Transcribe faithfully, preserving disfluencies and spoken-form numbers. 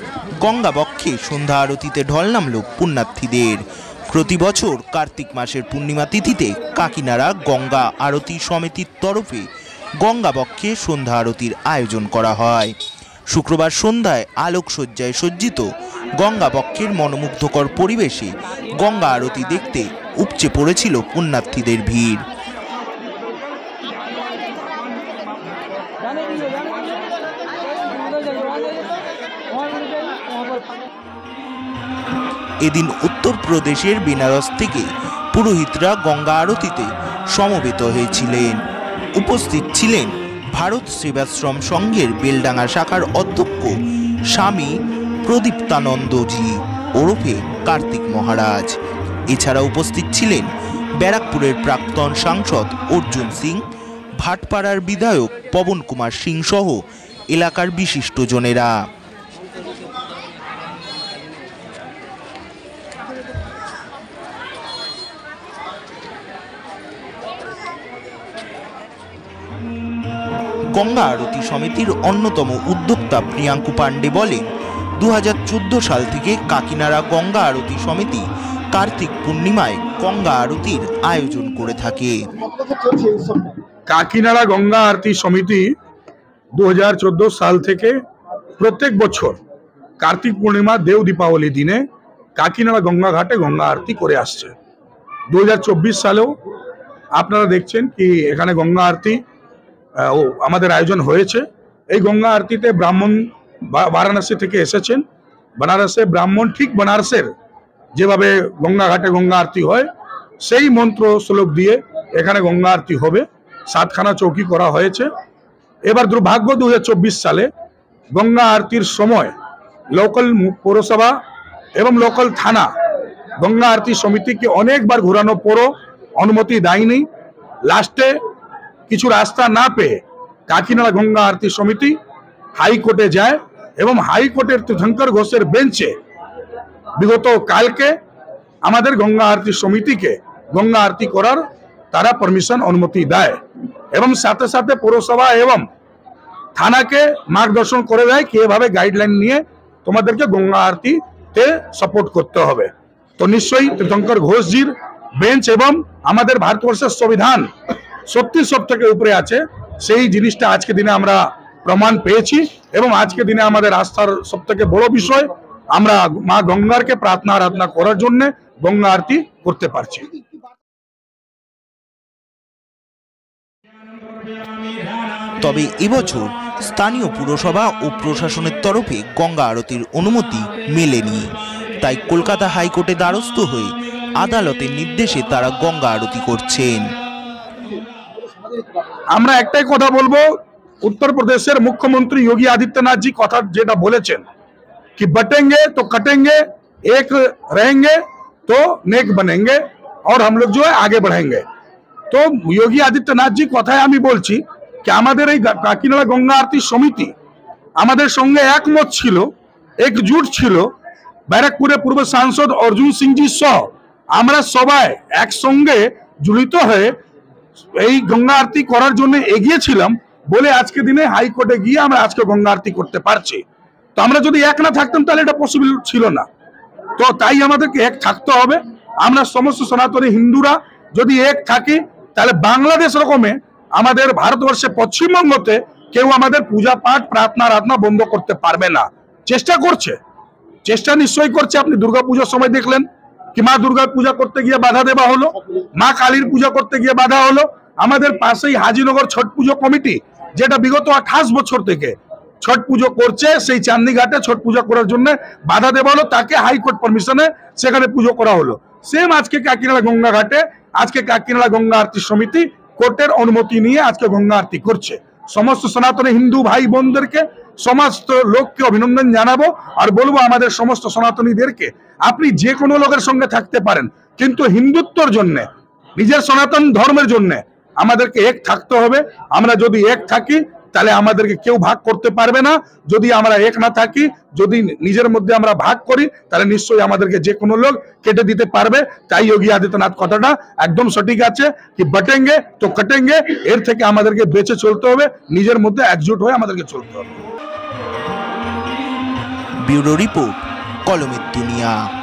গঙ্গা বক্ষে সন্ধ্যা আরতিতে ঢল নামল পুণ্যার্থীদের। প্রতি বছর কার্তিক মাসের পূর্ণিমা তিথিতে কাকিনাড়া গঙ্গা আরতি সমিতির তরফে গঙ্গা বক্ষে সন্ধ্যা আরতির আয়োজন করা হয়। শুক্রবার সন্ধ্যায় আলোকসজ্জায় সজ্জিত গঙ্গা বক্ষের মনোমুগ্ধকর পরিবেশে গঙ্গা আরতি দেখতে উপচে পড়েছিল পুণ্যার্থীদের ভিড়। এদিন উত্তরপ্রদেশের বেনারস থেকে পুরোহিতরা গঙ্গা আরতিতে সমবেত হয়েছিলেন। উপস্থিত ছিলেন ভারত সেবাশ্রম সংঘের বেলডাঙ্গা শাখার অধ্যক্ষ স্বামী প্রদীপ্তানন্দজি ওরফে কার্তিক মহারাজ। এছাড়া উপস্থিত ছিলেন ব্যারাকপুরের প্রাক্তন সাংসদ অর্জুন সিং, ভাটপাড়ার বিধায়ক পবন কুমার সিং সহ এলাকার বিশিষ্টজনেরা। গঙ্গা আরতি সমিতির অন্যতম উদ্যোক্তা প্রিয়াঙ্কু পান্ডে বলেন, দু হাজার চোদ্দ সাল থেকে কাকিনাড়া গঙ্গা আরতি সমিতি কার্তিক পূর্ণিমায় গঙ্গা আরতির আয়োজন করে থাকে। কাকিনাড়া গঙ্গা আরতি সমিতি দু হাজার চোদ্দ সাল থেকে প্রত্যেক বছর কার্তিক পূর্ণিমা দেও দীপাবলি দিনে কাকিনাড়া গঙ্গা ঘাটে গঙ্গা আরতি করে আসছে। দু হাজার চব্বিশ সালেও আপনারা দেখছেন কি এখানে গঙ্গা আরতি আমাদের আয়োজন হয়েছে। এই গঙ্গা আরতিতে ব্রাহ্মণ বারাণসী থেকে এসেছেন। বেনারসে ব্রাহ্মণ ঠিক বেনারসের যেভাবে গঙ্গা ঘাটে গঙ্গা আরতি হয় সেই মন্ত্র শ্লোক দিয়ে এখানে গঙ্গা আরতি হবে। সাতখানা চৌকি করা হয়েছে। এবার দুর্ভাগ্য দু হাজার চব্বিশ সালে গঙ্গা আরতির সময় লোকাল পৌরসভা এবং লোকাল থানা গঙ্গা আরতি সমিতিকে অনেকবার ঘোরানো পরও অনুমতি দেয়নি। লাস্টে কিছু রাস্তা না পেয়ে কাকিনাড়া গঙ্গা আরতি সমিতি হাইকোর্টে যায় এবং হাইকোর্টের তীর্থঙ্কর ঘোষের বেঞ্চে বিগত কালকে আমাদের গঙ্গা আরতি সমিতিকে গঙ্গা আরতি করার তারা পারমিশন অনুমতি দেয় এবং সাথে সাথে পৌরসভা এবং থানাকে মার্গদর্শন করে দেয় কি এভাবে গাইডলাইন নিয়ে তোমাদেরকে গঙ্গা আরতিতে সাপোর্ট করতে হবে। তো নিশ্চয়ই তীর্থঙ্কর ঘোষজির বেঞ্চ এবং আমাদের ভারতবর্ষের সংবিধান সত্যি সব থেকে উপরে আছে, সেই জিনিসটা আজকে দিনে আমরা প্রমাণ পেয়েছি এবং আজকে দিনে আমাদের আস্থার সব থেকে বড় বিষয় আমরা মা গঙ্গারকে প্রার্থনা আরাধনা করার জন্য গঙ্গা আরতি করতে পারছি। তবে এবছর স্থানীয় পুরসভা ও প্রশাসনের তরফে গঙ্গা আরতির অনুমতি মেলেনি। তাই কলকাতা হাইকোর্টে দ্বারস্থ হয়ে আদালতের নির্দেশে তারা গঙ্গা আরতি করছেন। আমরা একটাই কথা বলবো, উত্তরপ্রদেশের মুখ্যমন্ত্রী योगी आदित्यनाथ जी কথা যেটা বলেছেন कि बटेंगे तो कटेंगे, एक रहेंगे तो नेक बनेंगे और हम लोग जो है आगे बढ़ेंगे। तो योगी आदित्यनाथ जी কথায় আমি বলছি कि আমাদের এই কাকিনাড়া গঙ্গা আরতি সমিতি আমাদের সঙ্গে একমত ছিল, একজুট ছিল। ব্যারাকপুরের পূর্ব সাংসদ অর্জুন সিং জি সহ আমরা সবাই একসঙ্গে জড়িত হয়ে এই গঙ্গা আরতি করার জন্য এগিয়েছিলাম বলে আজকে দিনে হাইকোর্টে গিয়ে আমরা আজকে গঙ্গা আরতি করতে পারছি। তো আমরা যদি এক না থাকতাম তাহলে এটা পসিবল ছিল না। তো তাই আমাদেরকে এক থাকতে হবে। আমরা সমস্ত সনাতনী হিন্দুরা যদি এক থাকি তাহলে বাংলাদেশ রকমে আমাদের ভারতবর্ষে পশ্চিমবঙ্গতে কেউ আমাদের পূজা পাঠ প্রার্থনা আরাধনা বন্ধ করতে পারবে না। চেষ্টা করছে, চেষ্টা নিশ্চয়ই করছে। আপনি দুর্গা পূজার সময় দেখলেন কি মা দুর্গার পূজা করতে গিয়ে বাধা দেওয়া হলো, মা কালীর পূজা করতে গিয়ে বাধা হলো। আমাদের পাশেই হাজিনগর ছট পুজো কমিটি যেটা বিগত আঠাশ বছর থেকে ছট পুজো করছে, সেই চাঁদনি ঘাটে ছট পূজা করার জন্য বাধা দেওয়া হলো, তাকে হাইকোর্ট পারমিশনে সেখানে পুজো করা হলো। সেম আজকে কাকিনাড়া গঙ্গা ঘাটে আজকে কাকিনাড়া গঙ্গা আরতি সমিতি কোর্টের অনুমতি নিয়ে আজকে গঙ্গা আরতি করছে। সমস্ত সনাতনী হিন্দু ভাই বোনদেরকে সমস্ত লোককে অভিনন্দন জানাবো আর বলবো আমাদের সমস্ত সনাতনীদেরকে আপনি যে কোনো লোকের সঙ্গে থাকতে পারেন, কিন্তু হিন্দুত্বর জন্য নিজের সনাতন ধর্মের জন্য আমাদেরকে এক থাকতে হবে। আমরা যদি এক থাকি তাহলে আমাদেরকে কেউ ভাগ করতে পারবে না। যদি আমরা এক না থাকি, যদি নিজের মধ্যে আমরা ভাগ করি তাহলে নিশ্চয়ই আমাদেরকে যে কোনো লোক কেটে দিতে পারবে। তাই যোগী আদিত্যনাথ কথাটা একদম সঠিক আছে কি বটেঙ্গে তো কটেঙ্গে, এর থেকে আমাদেরকে বেঁচে চলতে হবে, নিজের মধ্যে একজুট হয়ে আমাদেরকে চলতে হবে। ব্যুরো রিপোর্ট, কলমের দুনিয়া।